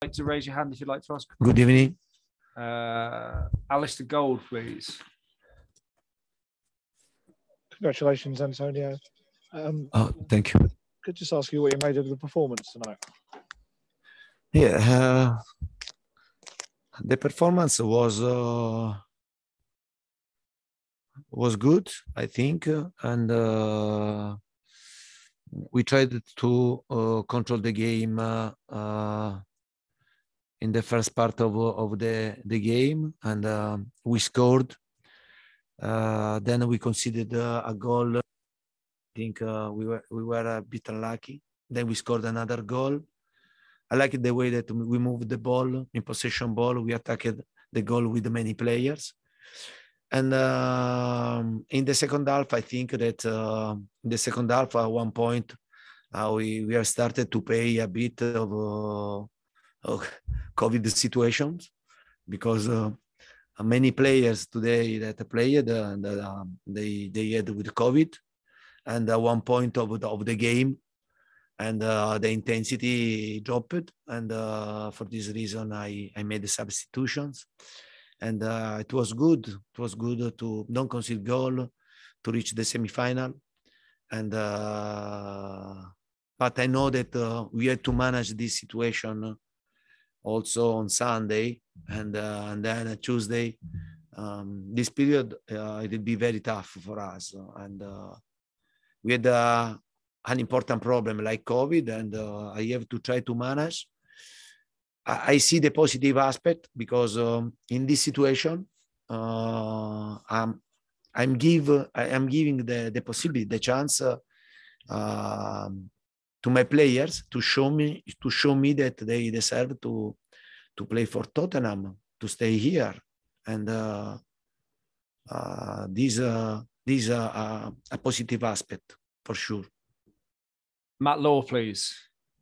To raise your hand if you'd like to ask. Good evening. Alistair Gold, please. Congratulations, Antonio. Thank you. Could I just ask you what you made of the performance tonight? Yeah, the performance was good, I think, and we tried to control the game in the first part of the game, and we scored. Then we conceded a goal. I think we were a bit unlucky. Then we scored another goal. I like the way that we moved the ball in possession ball. We attacked the goal with many players. And in the second half, I think that in the second half, at one point, we have started to pay a bit of COVID situations, because many players today that played, they had with COVID, and at one point of the game, and the intensity dropped, and for this reason I made the substitutions, and it was good. It was good to don't concede goal, to reach the semi-final, and but I know that we had to manage this situation also on Sunday, and then Tuesday. This period it will be very tough for us, and we had an important problem like COVID, and I have to try to manage. I see the positive aspect, because in this situation, I'm giving the possibility, the chance to my players to show me that they deserve to play for Tottenham, to stay here, and this is a positive aspect for sure. Matt Law, please.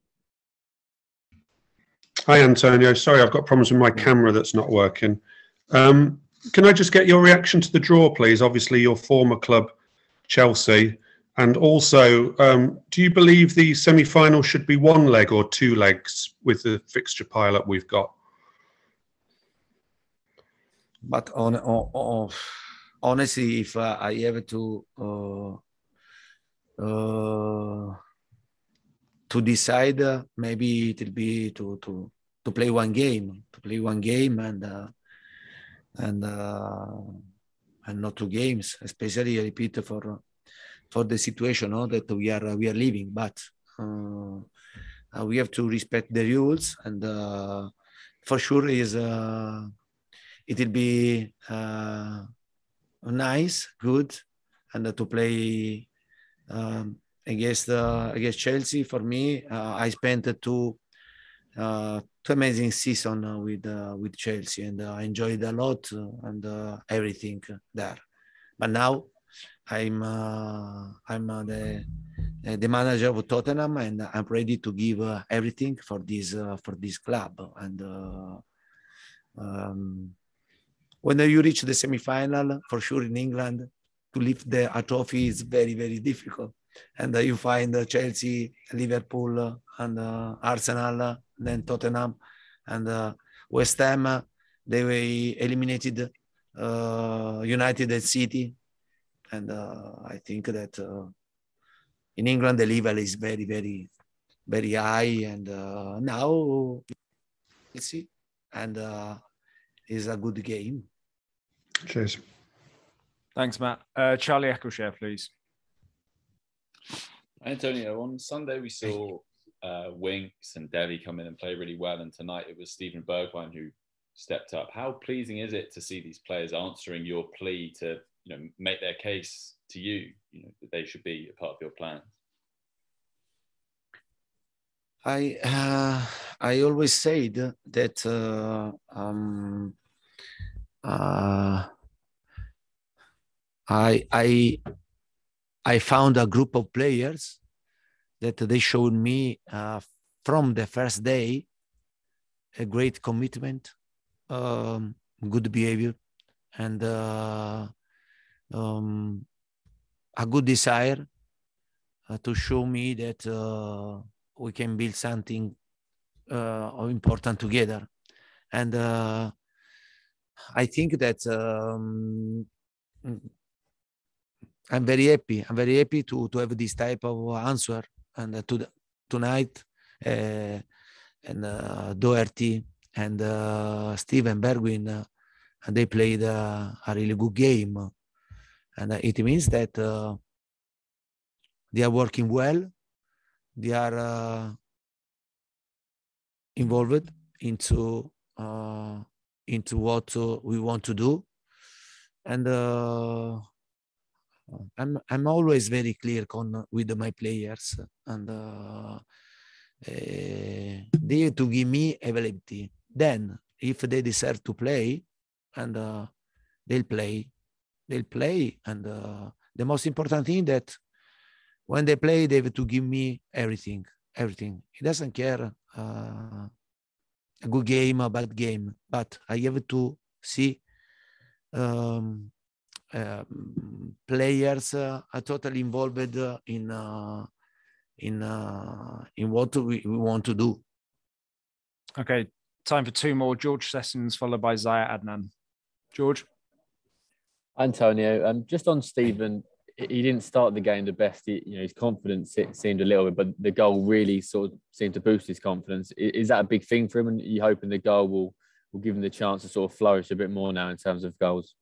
Hi, Antonio. Sorry, I've got problems with my camera that's not working. Can I just get your reaction to the draw, please? Obviously, your former club, Chelsea. And also, do you believe the semi-final should be one leg or two legs with the fixture pilot we've got? But honestly, if I have to decide, maybe it will be to play one game, and not two games, especially I repeat for the situation that we are living. But we have to respect the rules, and for sure it will be nice, good, and to play against Chelsea. For me, I spent two amazing season with Chelsea, and I enjoyed a lot, and everything there. But now I'm the manager of Tottenham, and I'm ready to give everything for this club. And when you reach the semi-final, for sure in England, to lift a trophy is very, very difficult. And you find Chelsea, Liverpool, and Arsenal, then Tottenham, and West Ham. They were eliminated United and City. And I think that in England, the level is very, very, very high. And now, let's see. And it's a good game. Cheers. Thanks, Matt. Charlie Eccleshare, please. Antonio, on Sunday we saw Winks and Dele come in and play really well, and tonight it was Steven Bergwijn who stepped up. How pleasing is it to see these players answering your plea to, make their case to you, that they should be a part of your plans? I always said that I found a group of players that they showed me from the first day a great commitment, good behavior, and a good desire to show me that we can build something important together. And I think that I'm very happy. I'm very happy to have this type of answer. And tonight, and Doherty and Steven Bergwijn, they played a really good game. And it means that they are working well. They are involved into what we want to do. And I'm always very clear with my players, and they have to give me availability. Then, if they deserve to play, and they'll play, and the most important thing that when they play, they have to give me everything. He doesn't care a good game, a bad game, but I have to see players are totally involved in what we want to do. Okay, time for two more. George Sessions, followed by Zaya Adnan. George? Antonio, just on Steven, he didn't start the game the best. His confidence, it seemed a little bit, but the goal really sort of seemed to boost his confidence. Is that a big thing for him? And are you hoping the goal will give him the chance to sort of flourish a bit more now in terms of goals?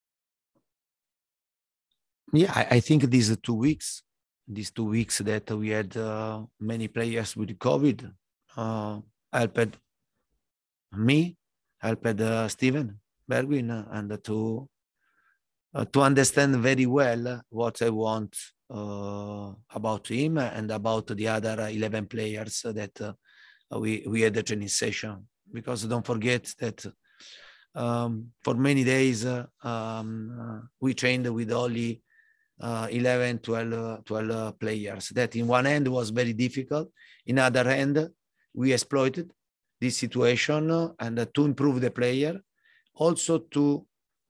Yeah, I think these 2 weeks, that we had many players with COVID, helped me, helped Steven Bergwijn, and to understand very well what I want about him and about the other 11 players that we had a training session. Because don't forget that for many days we trained with only 11, 12 players. That in one hand was very difficult. In other hand, we exploited this situation and to improve the player, also to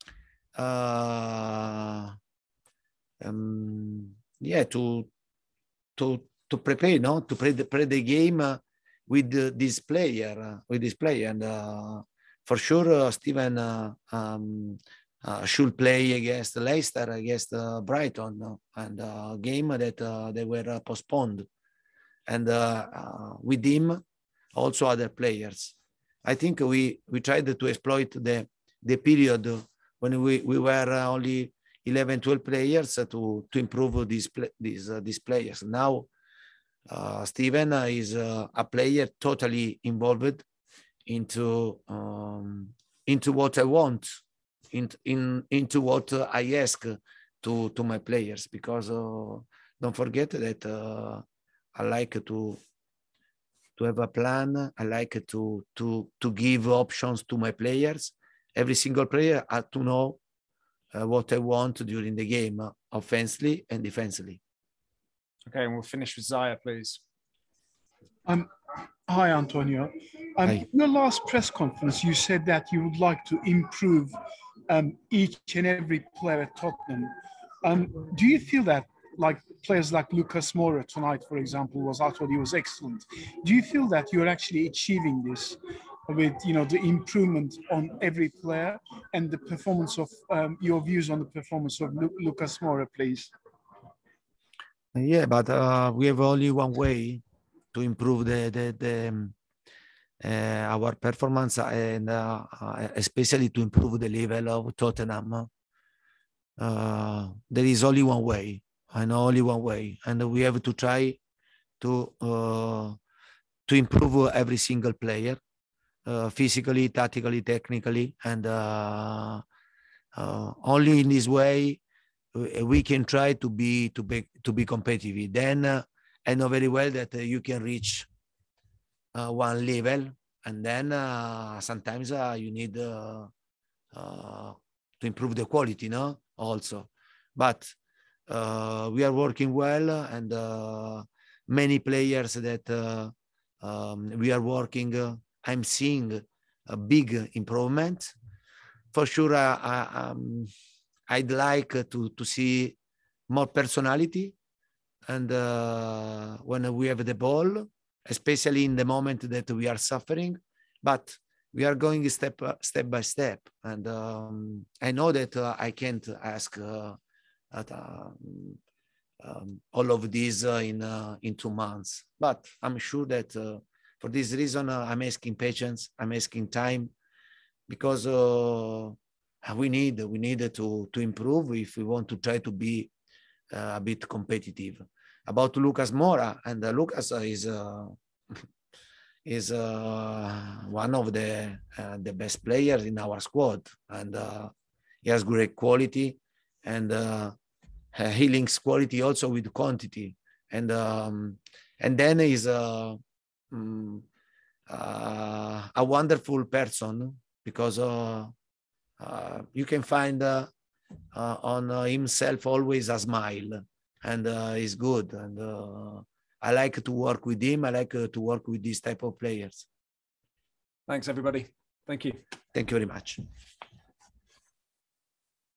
prepare, to play the game with this player, and for sure, Steven should play against Leicester, against Brighton, and a game that they were postponed, and with him also other players. I think we tried to exploit the period when we were only 11, 12 players to improve these players. Now Steven is a player totally involved into what I want, into what I ask to my players, because don't forget that I like to have a plan. I like to give options to my players. Every single player has to know what I want during the game, offensively and defensively. Okay, and we'll finish with Zaya, please. Hi, Antonio. Hi. In your last press conference, you said that you would like to improve each and every player at Tottenham. Do you feel that, like players like Lucas Moura tonight, for example, I thought he was excellent. Do you feel that you're actually achieving this with the improvement on every player, and the performance of your views on the performance of Lucas Moura, please? Yeah, but we have only one way to improve our performance, and especially to improve the level of Tottenham. There is only one way, only one way, and we have to try to improve every single player, physically, tactically, technically, and only in this way we can try to be competitive. Then I know very well that you can reach one level, and then sometimes you need to improve the quality, also. But we are working well, and many players that we are working, I'm seeing a big improvement. For sure, I'd like to see more personality, and when we have the ball, especially in the moment that we are suffering, but we are going step by step. And I know that I can't ask all of this in 2 months, but I'm sure that for this reason, I'm asking patience, I'm asking time, because we need to improve if we want to try to be a bit competitive. About Lucas Moura, and Lucas is one of the best players in our squad, and he has great quality, and he links quality also with quantity, and then he's a wonderful person, because you can find on himself always a smile, and he's good, and I like to work with him. I like to work with these type of players. Thanks, everybody. Thank you. Thank you very much.